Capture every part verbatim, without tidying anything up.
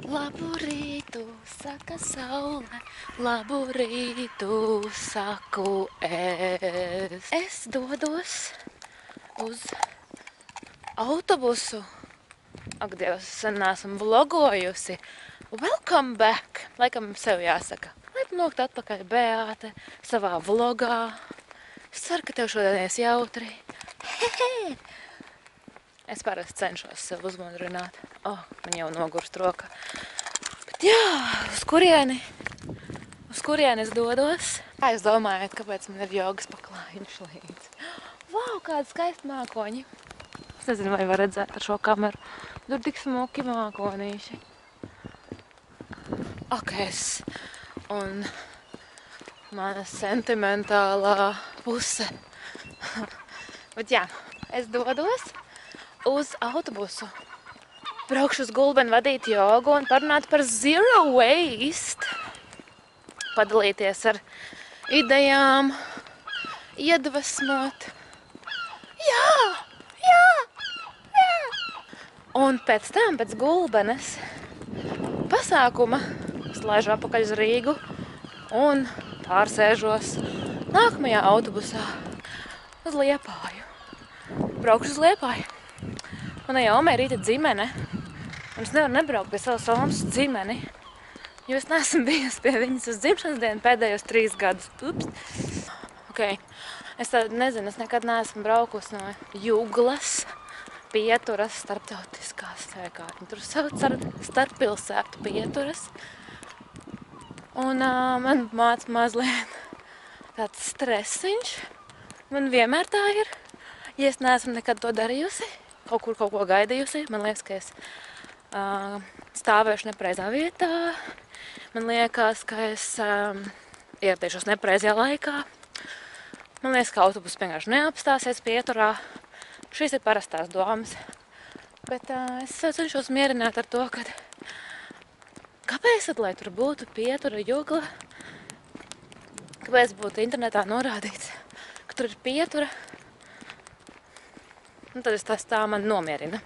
Labu rītu, saka saule, labu rītu, saku es. Es dodos uz autobusu. Ak, Dievs, sen neesmu vlogojusi. Welcome back! Laikam sev jāsaka. Laipni lūgt atpakaļ, Beāte, savā vlogā. Es ceru, ka tev šodien ies jautri. Hehe! Es parasti cenšos sev uzmundrināt. Oh, man jau nogurst roka. Bet jā, uz kurieni? Uz kurieni es dodos? Kā jūs domājat, kāpēc man ir jogas paklājiņš līdz? Vau, kādi skaisti mākoņi. Es nezinu, vai var redzēt ar šo kameru. Tur tik smuki mākonīši. Ak, es. Un mana sentimentālā puse. Bet jā, es dodos uz autobusu. Braukšu uz Gulbeni vadīt jogu un parunāt par zero waste. Padalīties ar idejām, iedvesmot. Jā, jā, jā. Un pēc tam, pēc Gulbenes pasākuma, es laižu apakaļ uz Rīgu un pārsēžos nākamajā autobusā uz Liepāju. Braukšu uz Liepāju. Manai omei rīta dzimene, un es nevaru nebraukt pie savas omas dzimeni, jo es neesmu bijusi pie viņas uz dzimšanas dienu pēdējos trīs gadus. Ups. Ok, es tā nezinu, es nekad neesmu braukusi no Juglas, Pieturas, starptautiskās, kā viņi tur sauc, starppilsētu Pieturas. Un uh, man māca mazliet tāds stresiņš. Man vienmēr tā ir, ja es neesmu nekad to darījusi. Kaut kur kaut ko gaidījusi. Man liekas, ka es uh, stāvēšu nepreizā vietā. Man liekas, ka es um, ieradīšos nepreizajā laikā. Man liekas, ka autobus vienkārši neapstāsies Pieturā. Šīs ir parastās domas. Bet uh, es cenšos mierināt ar to, ka kāpēc tad, lai tur būtu Pietura, Jugla? Kāpēc būtu internetā norādīts, ka tur ir Pietura? Un tad es tas tā man nomierina.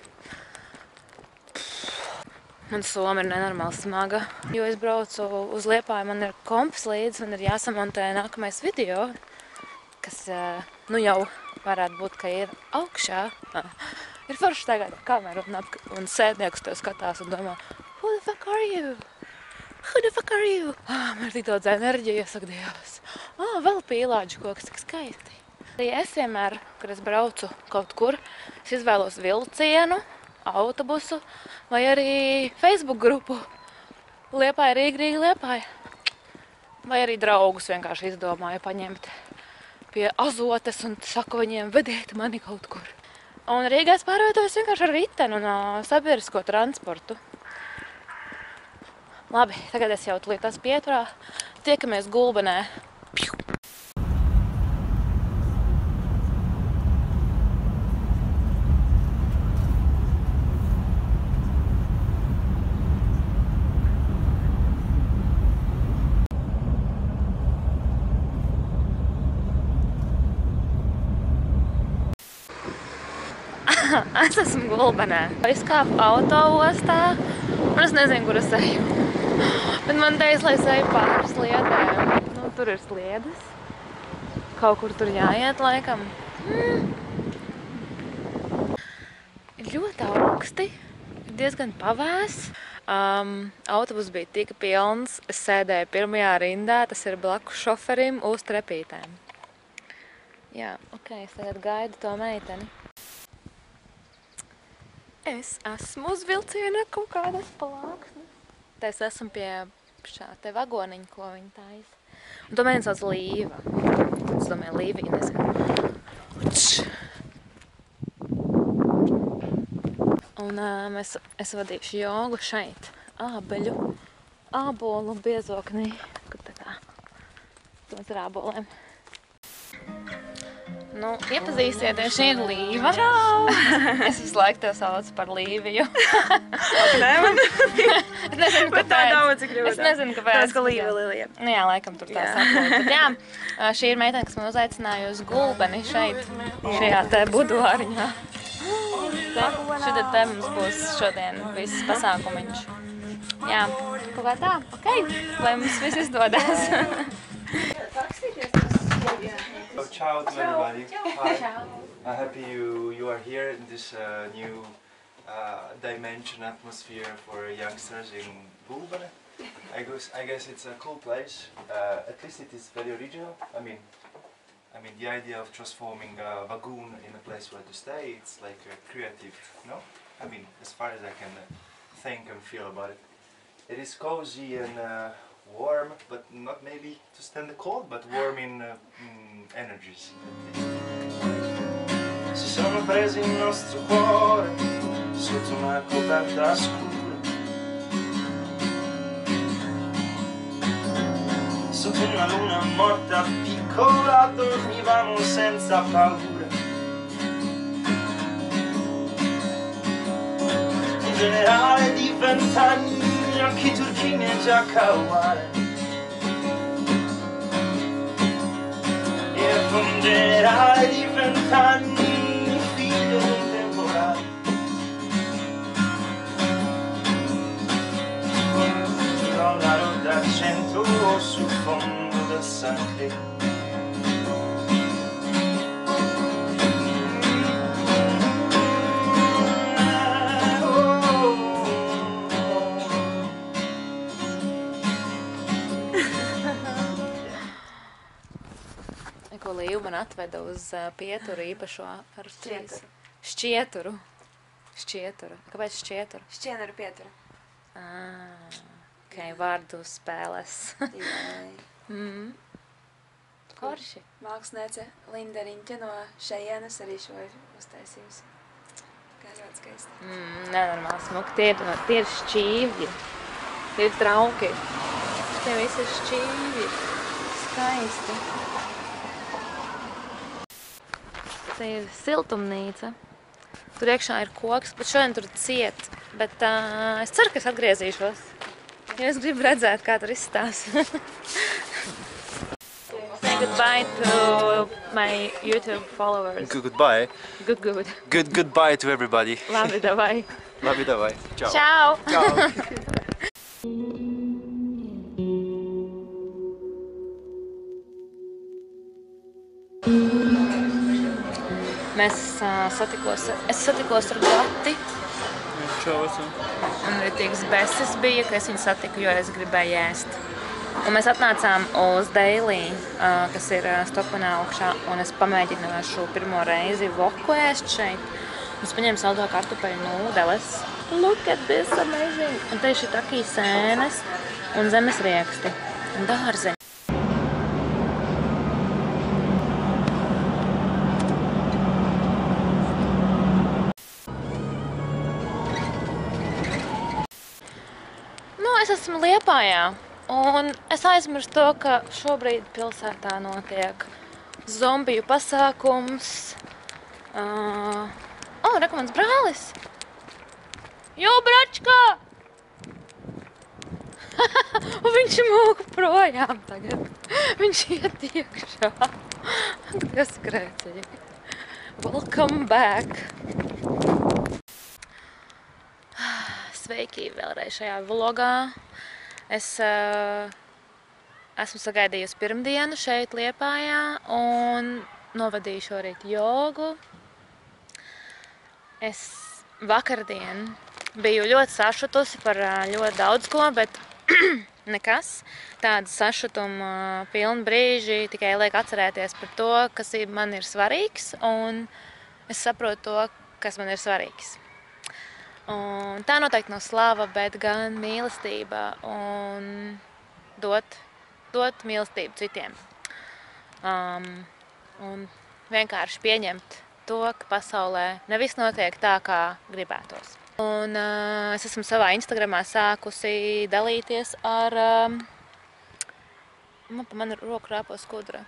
Man soma ir nenormāli smaga, jo es braucu uz Liepāju, man ir komps līdzi un ir jāsamontē nākamais video, kas, nu jau varētu būt, ka ir augšā. Ir forši tagad kameru un, un sēdniekus tev skatās un domā, who the fuck are you? Who the fuck are you? Ah, man ir tik daudz enerģijas, saka Dievs. Ah, vēl pīlāģu koks, tik skaisti. Es vienmēr, kad es braucu kaut kur, es izvēlos vilcienu, autobusu vai arī Facebook grupu Liepāja, Rīga, Rīga, Liepāja. Vai arī draugus vienkārši izdomāju paņemt pie Azotes un saku viņiem, vediet mani kaut kur. Un Rīgā es pārvietojos vienkārši ar riteni un uh, sabiedrisko transportu. Labi, tagad es jau tulīt tās Pieturā. Tiekamies Gulbenē. Piu! Es esmu Gulbenē. Es kāpu autoostā, un es nezinu, kur es eju. Bet man teica, lai es eju pār sliedēm. Nu, tur ir sliedes. Kaut kur tur jāiet, laikam. Mm. Ir ļoti augsti. Ir diezgan pavēs. Um, autobus bija tika pilns. Es sēdēju pirmajā rindā. Tas ir blakus šoferim uz trepītēm. Jā, ok, es tagad gaidu to meiteni. Es esmu uz vilciena kaut kādas plāksnes. Te es esmu pie šā te vagoniņa, ko viņa taisa. Un to mēģina sauc Līva. Es domāju, Līvija, nezinu. Un um, es, es vadīšu jogu šeit. Ābeļu, ābolu biezoknī. Kur tā kā? Tos ar ābolēm. Nu, iepazīstieties, šī ir Līva. Čau! Es visu laiku tev saucu par Līviju. Nē, man es nezinu, kāpēc. Tā daudz, cik ļoti. Es nezinu, kāpēc. Tās, ka Līva Lilija. Nu jā, laikam tur tā saprot. Bet jā, šī ir meitene, kas man uzaicināja uz Gulbeni šeit, šajā te buduāriņā. Šitad te mums būs šodien viss pasākumiņš. Jā, kaut kā tā. Ok, lai mums viss izdodas. So, ciao to everybody. Hi. I'm happy you, you are here in this uh, new uh, dimension atmosphere for youngsters in Gulbene. I guess, I guess it's a cool place. Uh, at least it is very original. I mean, I mean the idea of transforming a lagoon in a place where to stay, it's like uh, creative, no? I mean, as far as I can uh, think and feel about it. It is cozy and uh, warm, but not maybe to stand the cold, but warm in uh, mm, energies. Si sono presi il nostro cuore sotto una coperta scura, sotto una luna morta piccola dormivamo senza paura. Un generale di vent'anni, occhi turchini e giacca uguale. E un generale di vent'anni, figlio di un temporale. Di dollaro d'argento sul fondo del sangue. Ko Līva man atveda uz uh, pieturu īpašo ar Šķieturu. Šķieturu. Šķieturu. Kāpēc šķieturu? Šķienaru pietura. Ah, ok, vārdu spēles. mm. Korši. Māksliniece Linda Riņķa no šejienes arī šo ir uztaisījusi. Kā ļoti skaisti. Mm, nenormāli smuki. Tie ir, tie ir šķīvji. Tie ir trauki. Tie visi ir šķīvji. Skaisti. Te ir siltumnīca. Tur iekšā ir koks, bet šodien tur ciet. Bet uh, es ceru, ka es atgriezīšos. Jo es gribu redzēt, kā tur izstās. Say goodbye to my YouTube followers. Good goodbye. Good, good. Good goodbye to everybody. Labi, davai. Labi, davai. Ciao. Čau! Ciao. Mēs uh, satikos, es satikos ar Gati. Čau, esam. Un rītīgs besis bija, ka es viņu satiku, jo es gribēju ēst. Un mēs atnācām uz Daily, uh, kas ir uh, Stokmanā augšā, un es pamēģināšu pirmo reizi voku ēst šeit. Un es paņēmu saldo kartupeļu nūdeles. Look at this, amazing! Un te ir šitakī sēnes un zemes rieksti un dārzeņi. Es esmu Liepājā, un es aizmirstu to, ka šobrīd pilsētā notiek zombiju pasākums. Uh, o, reka mans brālis! Jo, bračkā! Un viņš mūk projām tagad. Viņš iet iekšā. Kas krēcīgi. Welcome back! Sveiki vēlreiz šajā vlogā. Es uh, esmu sagaidījusi pirmdienu šeit Liepājā un novadīju šorīt jogu. Es vakardien biju ļoti sašutusi par ļoti daudz ko, bet nekas. Tāda sašutuma pilna brīži tikai liek atcerēties par to, kas man ir svarīgs, un es saprotu to, kas man ir svarīgs. Un tā noteikti nav slava, bet gan mīlestība un dot, dot mīlestību citiem. Um, un vienkārši pieņemt to, ka pasaulē neviss notiek tā, kā gribētos. Un uh, es esmu savā Instagramā sākusi dalīties ar... Um, man pa mani roku rāpo skudra.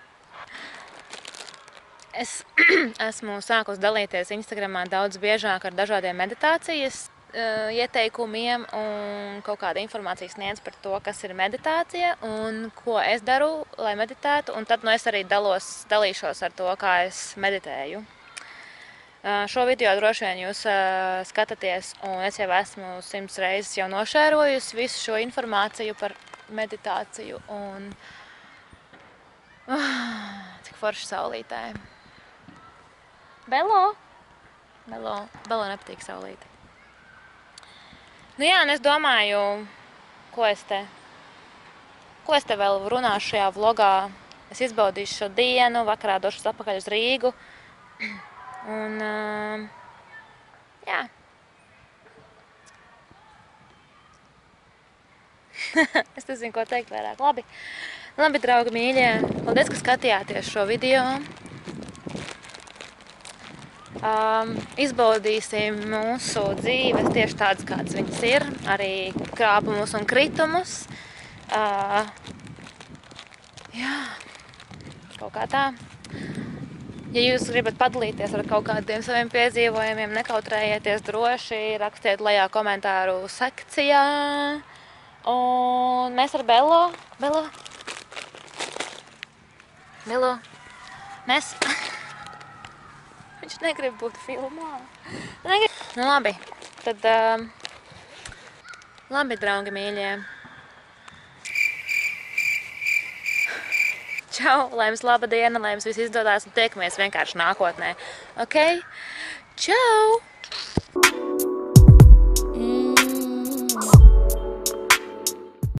Es esmu sākus dalīties Instagramā daudz biežāk ar dažādiem meditācijas uh, ieteikumiem un kaut kāda informācija sniedz par to, kas ir meditācija un ko es daru, lai meditētu. Un tad nu, es arī dalos, dalīšos ar to, kā es meditēju. Šo video droši vien jūs skatāties, un es jau esmu simts reizes jau nošērojusi visu šo informāciju par meditāciju un cik forši saulītē. Belo? Belo, Belo nepatīk saulīte. Nu jā, un es domāju, ko es te, ko es te vēl runāšu šajā vlogā. Es izbaudīšu šo dienu, vakarā došos atpakaļ uz Rīgu. Un, uh, jā. Es nezinu, ko teikt vairāk. Labi, labi, draugi mīļie. Paldies, ka skatījāties šo video. Um, izbaudīsim mūsu dzīves tieši tādas, kādas viņas ir. Arī krāpumus un kritumus. Uh, jā, kaut kā tā. Ja jūs gribat padalīties ar kaut kādiem saviem piedzīvojumiem, nekautrējieties droši, rakstiet lejā komentāru sekcijā. Un mēs ar Belo, Belo, Belo, mēs, viņš negrib būt filmā. Negrib. Nu labi, tad, um, labi, draugi mīļie. Čau, lai jums laba diena, lai jums viss izdodās un tiekamies vienkārši nākotnē. Ok? Čau!